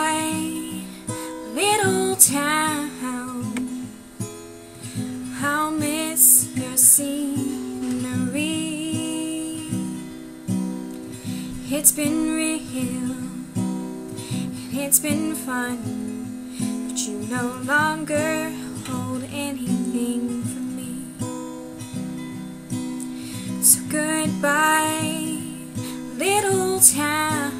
Goodbye, little town. I'll miss your scenery. It's been real and it's been fun, but you no longer hold anything for me. So goodbye, little town.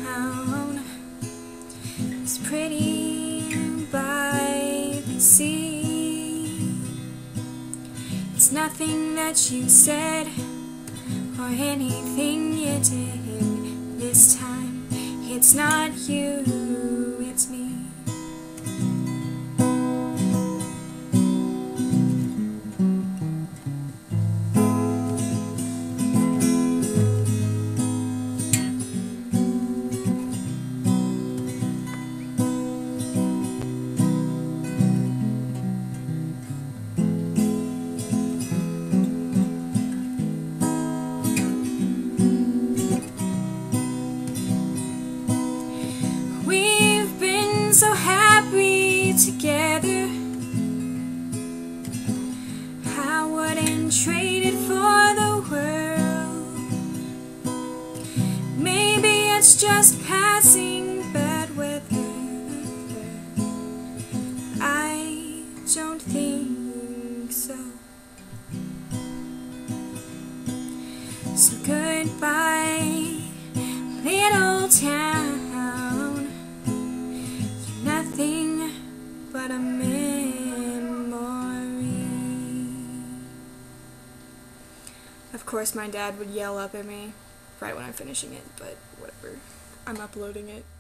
It's pretty by the sea. It's nothing that you said or anything you did this time. It's not you, it's me. So happy together, I wouldn't trade it for the world. Maybe it's just passing bad weather. I don't think so. So goodbye, little town. Nothing but a memory. Of course my dad would yell up at me right when I'm finishing it, but whatever. I'm uploading it.